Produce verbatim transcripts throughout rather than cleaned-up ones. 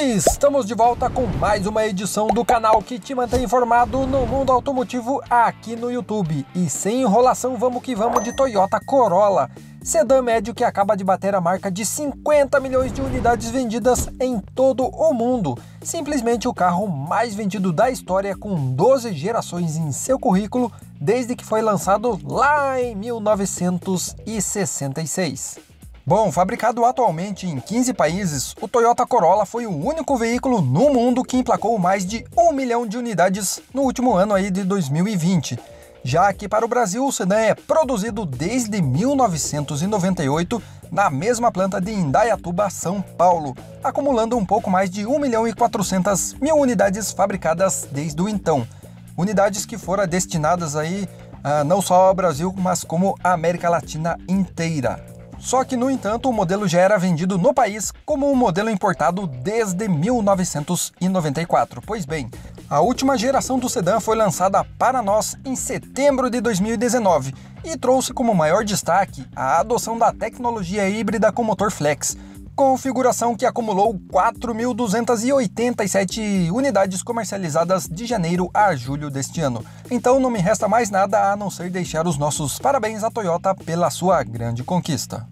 Estamos de volta com mais uma edição do canal que te mantém informado no mundo automotivo aqui no YouTube. E sem enrolação, vamos que vamos de Toyota Corolla, sedã médio que acaba de bater a marca de cinquenta milhões de unidades vendidas em todo o mundo. Simplesmente o carro mais vendido da história, com doze gerações em seu currículo, desde que foi lançado lá em mil novecentos e sessenta e seis. Bom, fabricado atualmente em quinze países, o Toyota Corolla foi o único veículo no mundo que emplacou mais de um milhão de unidades no último ano aí de dois mil e vinte. Já aqui para o Brasil, o sedã é produzido desde mil novecentos e noventa e oito na mesma planta de Indaiatuba, São Paulo, acumulando um pouco mais de um milhão e quatrocentas mil unidades fabricadas desde o então. Unidades que foram destinadas aí uh, não só ao Brasil, mas como à América Latina inteira. Só que, no entanto, o modelo já era vendido no país como um modelo importado desde mil novecentos e noventa e quatro. Pois bem, a última geração do sedã foi lançada para nós em setembro de dois mil e dezenove e trouxe como maior destaque a adoção da tecnologia híbrida com motor flex, configuração que acumulou quatro mil duzentas e oitenta e sete unidades comercializadas de janeiro a julho deste ano. Então não me resta mais nada a não ser deixar os nossos parabéns à Toyota pela sua grande conquista.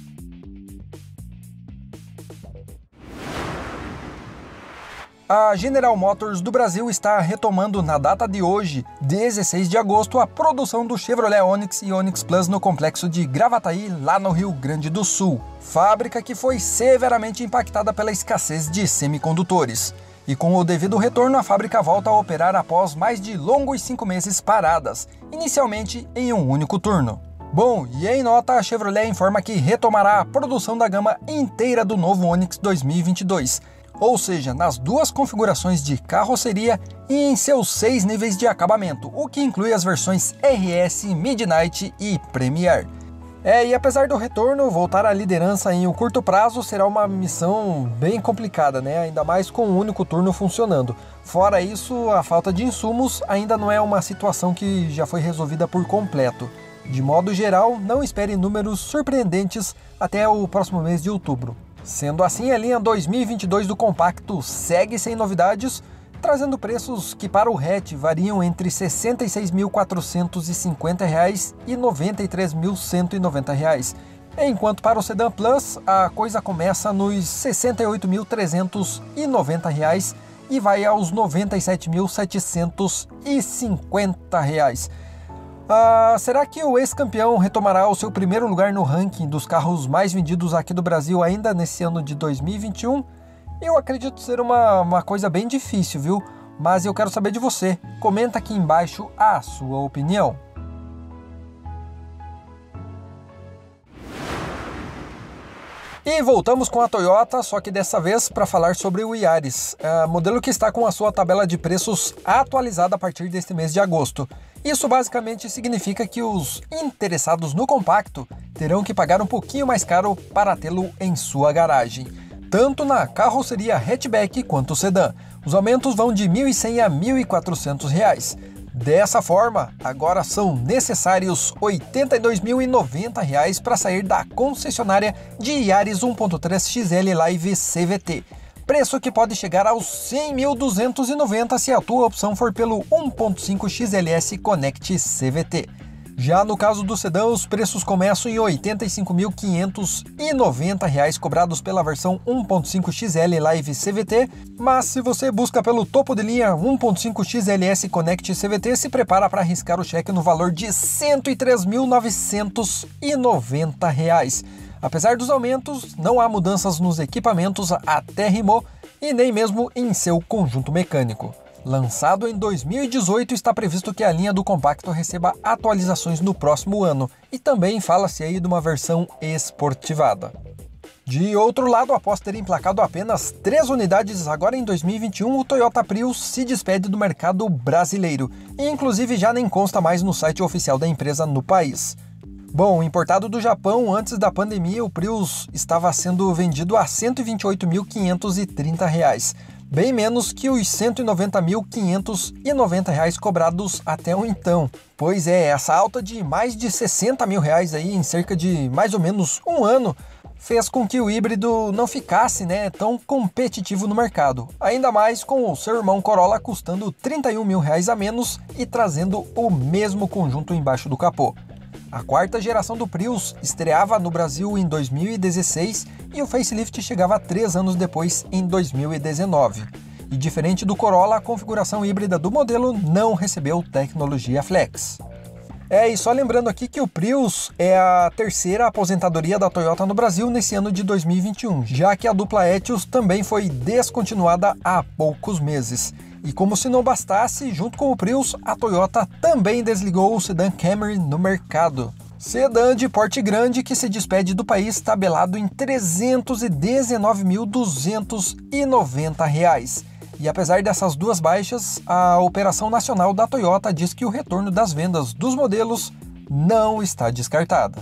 A General Motors do Brasil está retomando na data de hoje, dezesseis de agosto, a produção do Chevrolet Onix e Onix Plus no complexo de Gravataí, lá no Rio Grande do Sul. Fábrica que foi severamente impactada pela escassez de semicondutores. E com o devido retorno, a fábrica volta a operar após mais de longos cinco meses paradas, inicialmente em um único turno. Bom, e em nota, a Chevrolet informa que retomará a produção da gama inteira do novo Onix dois mil e vinte e dois. Ou seja, nas duas configurações de carroceria e em seus seis níveis de acabamento, o que inclui as versões R S, Midnight e Premier. É, e apesar do retorno, voltar à liderança em um curto prazo será uma missão bem complicada, né? Ainda mais com um único turno funcionando. Fora isso, a falta de insumos ainda não é uma situação que já foi resolvida por completo. De modo geral, não espere números surpreendentes até o próximo mês de outubro. Sendo assim, a linha dois mil e vinte e dois do compacto segue sem novidades, trazendo preços que para o hatch variam entre sessenta e seis mil quatrocentos e cinquenta reais e noventa e três mil cento e noventa reais. Enquanto para o Sedan Plus, a coisa começa nos sessenta e oito mil trezentos e noventa reais e vai aos noventa e sete mil setecentos e cinquenta reais. Uh, será que o ex-campeão retomará o seu primeiro lugar no ranking dos carros mais vendidos aqui do Brasil ainda nesse ano de dois mil e vinte e um? Eu acredito ser uma, uma coisa bem difícil, viu? Mas eu quero saber de você. Comenta aqui embaixo a sua opinião. E voltamos com a Toyota, só que dessa vez para falar sobre o Yaris, uh, modelo que está com a sua tabela de preços atualizada a partir deste mês de agosto. Isso basicamente significa que os interessados no compacto terão que pagar um pouquinho mais caro para tê-lo em sua garagem, tanto na carroceria hatchback quanto sedã. Os aumentos vão de mil e cem a mil e quatrocentos reais. Dessa forma, agora são necessários oitenta e dois mil e noventa reais para sair da concessionária de Yaris um ponto três X L Live C V T. Preço que pode chegar aos cem mil duzentos e noventa se a tua opção for pelo um ponto cinco X L S Connect C V T. Já no caso do sedã, os preços começam em oitenta e cinco mil quinhentos e noventa reais cobrados pela versão um ponto cinco X L Live C V T, mas se você busca pelo topo de linha um ponto cinco X L S Connect C V T, se prepara para arriscar o cheque no valor de cento e três mil novecentos e noventa reais. Apesar dos aumentos, não há mudanças nos equipamentos até Rimou e nem mesmo em seu conjunto mecânico. Lançado em dois mil e dezoito, está previsto que a linha do compacto receba atualizações no próximo ano e também fala-se aí de uma versão esportivada. De outro lado, após ter emplacado apenas três unidades agora em dois mil e vinte e um, o Toyota Prius se despede do mercado brasileiro e inclusive já nem consta mais no site oficial da empresa no país. Bom, importado do Japão antes da pandemia, o Prius estava sendo vendido a cento e vinte e oito mil quinhentos e trinta reais, bem menos que os cento e noventa mil quinhentos e noventa reais cobrados até o então. Pois é, essa alta de mais de sessenta mil reais aí em cerca de mais ou menos um ano fez com que o híbrido não ficasse, né, tão competitivo no mercado, ainda mais com o seu irmão Corolla custando trinta e um mil reais a menos e trazendo o mesmo conjunto embaixo do capô. A quarta geração do Prius estreava no Brasil em dois mil e dezesseis e o facelift chegava três anos depois, em dois mil e dezenove. E diferente do Corolla, a configuração híbrida do modelo não recebeu tecnologia Flex. É, e só lembrando aqui que o Prius é a terceira aposentadoria da Toyota no Brasil nesse ano de dois mil e vinte e um, já que a dupla Etios também foi descontinuada há poucos meses. E como se não bastasse, junto com o Prius, a Toyota também desligou o sedã Camry no mercado. Sedã de porte grande que se despede do país tabelado em trezentos e dezenove mil duzentos e noventa reais. E apesar dessas duas baixas, a operação nacional da Toyota diz que o retorno das vendas dos modelos não está descartada.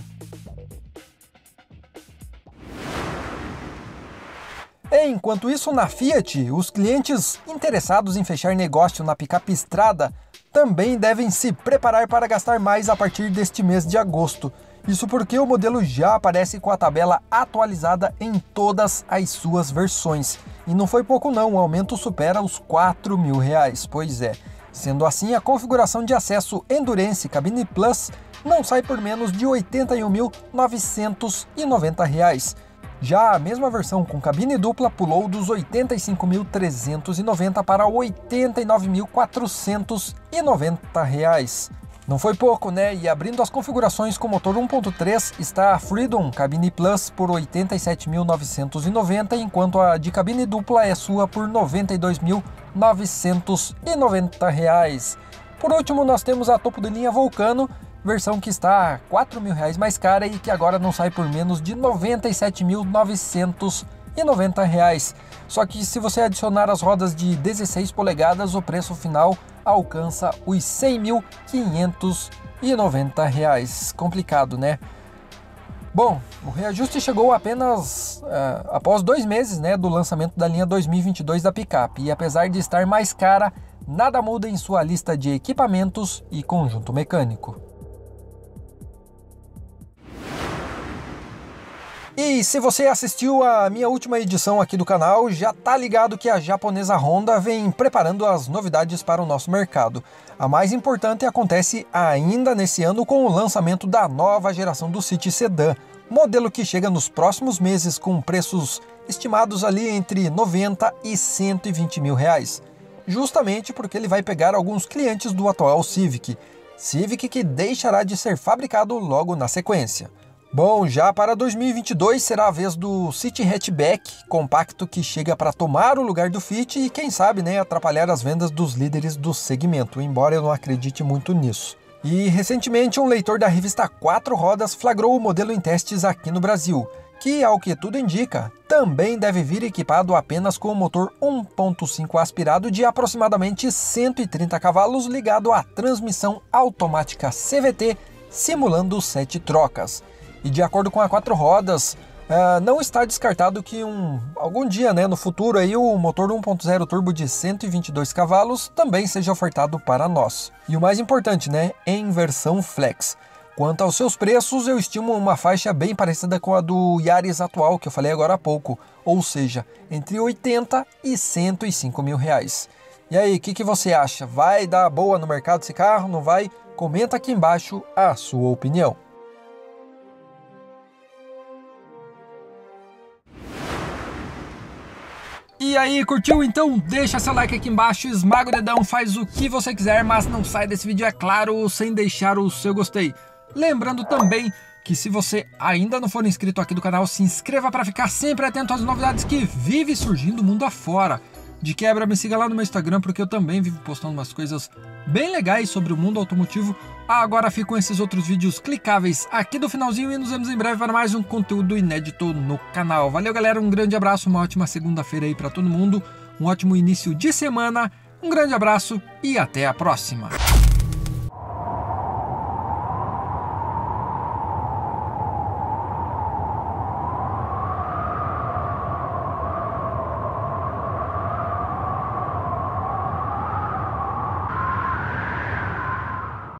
Enquanto isso, na Fiat, os clientes interessados em fechar negócio na picape Strada também devem se preparar para gastar mais a partir deste mês de agosto. Isso porque o modelo já aparece com a tabela atualizada em todas as suas versões. E não foi pouco não, o aumento supera os quatro mil reais, pois é. Sendo assim, a configuração de acesso Endurance Cabine Plus não sai por menos de oitenta e um mil novecentos e noventa reais. Já a mesma versão com cabine dupla pulou dos oitenta e cinco mil trezentos e noventa para oitenta e nove mil quatrocentos e noventa reais. Não foi pouco, né? E abrindo as configurações com motor um ponto três está a Freedom Cabine Plus por oitenta e sete mil novecentos e noventa, enquanto a de cabine dupla é sua por noventa e dois mil novecentos e noventa reais. Por último, nós temos a topo de linha Vulcano, versão que está quatro mil reais mais cara e que agora não sai por menos de noventa e sete mil novecentos e noventa reais. Só que se você adicionar as rodas de dezesseis polegadas, o preço final alcança os cem mil quinhentos e noventa reais. Complicado, né? Bom, o reajuste chegou apenas uh, após dois meses, né, do lançamento da linha dois mil e vinte e dois da picape. E apesar de estar mais cara, nada muda em sua lista de equipamentos e conjunto mecânico. E se você assistiu a minha última edição aqui do canal, já tá ligado que a japonesa Honda vem preparando as novidades para o nosso mercado. A mais importante acontece ainda nesse ano com o lançamento da nova geração do City Sedan, modelo que chega nos próximos meses com preços estimados ali entre noventa e cento e vinte mil reais. Justamente porque ele vai pegar alguns clientes do atual Civic, Civic que deixará de ser fabricado logo na sequência. Bom, já para dois mil e vinte e dois será a vez do City Hatchback, compacto que chega para tomar o lugar do Fit e quem sabe, né, atrapalhar as vendas dos líderes do segmento, embora eu não acredite muito nisso. E recentemente um leitor da revista Quatro Rodas flagrou o modelo em testes aqui no Brasil, que ao que tudo indica, também deve vir equipado apenas com o motor um ponto cinco aspirado de aproximadamente cento e trinta cavalos ligado à transmissão automática C V T, simulando sete trocas. E de acordo com a Quatro Rodas, uh, não está descartado que um, algum dia, né, no futuro aí, o motor um ponto zero turbo de cento e vinte e dois cavalos também seja ofertado para nós. E o mais importante, né, em versão Flex. Quanto aos seus preços, eu estimo uma faixa bem parecida com a do Yaris atual, que eu falei agora há pouco, ou seja, entre oitenta e cento e cinco mil reais. E aí, o que, que você acha? Vai dar boa no mercado esse carro? Não vai? Comenta aqui embaixo a sua opinião. E aí, curtiu? Então deixa seu like aqui embaixo, esmaga o dedão, faz o que você quiser, mas não sai desse vídeo, é claro, sem deixar o seu gostei. Lembrando também que se você ainda não for inscrito aqui do canal, se inscreva para ficar sempre atento às novidades que vivem surgindo mundo afora. De quebra, me siga lá no meu Instagram, porque eu também vivo postando umas coisas bem legais sobre o mundo automotivo. Agora ficam esses outros vídeos clicáveis aqui do finalzinho e nos vemos em breve para mais um conteúdo inédito no canal. Valeu, galera, um grande abraço, uma ótima segunda-feira aí para todo mundo, um ótimo início de semana, um grande abraço e até a próxima.